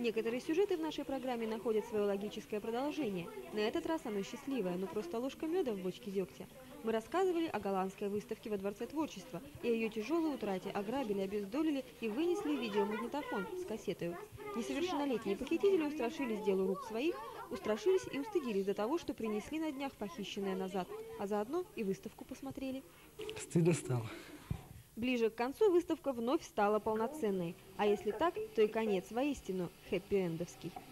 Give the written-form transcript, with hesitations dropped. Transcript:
Некоторые сюжеты в нашей программе находят свое логическое продолжение. На этот раз оно счастливое, но просто ложка меда в бочке дегтя. Мы рассказывали о голландской выставке во Дворце творчества и о ее тяжелой утрате, ограбили, обездолили и вынесли видеомагнитофон с кассетой. Несовершеннолетние похитители устрашились делу рук своих, устрашились и устыдились до того, что принесли на днях похищенное назад, а заодно и выставку посмотрели. Стыдно стало. Ближе к концу выставка вновь стала полноценной, а если так, то и конец воистину хэппи-эндовский.